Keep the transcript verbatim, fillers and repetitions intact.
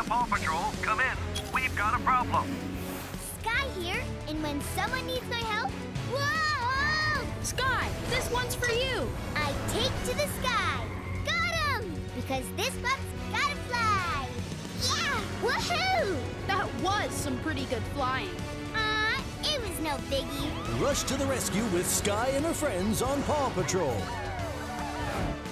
Paw Patrol, come in. We've got a problem. Sky here, and when someone needs my help, whoa! Sky, this one's for you. I take to the sky. Got him! Because this pup's gotta fly. Yeah! Woohoo! That was some pretty good flying. Uh, it was no biggie. Rush to the rescue with Sky and her friends on Paw Patrol.